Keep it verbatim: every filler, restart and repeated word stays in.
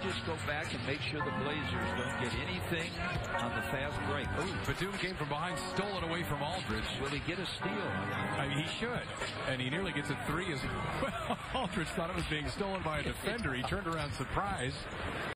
just go back and make sure the Blazers don't get anything on the fast break. Ooh, Batum came from behind, stole it away from Aldridge. Will he get a steal? I mean, he should. And he nearly gets a three as well. Aldridge thought it was being stolen by a defender. He turned around surprised.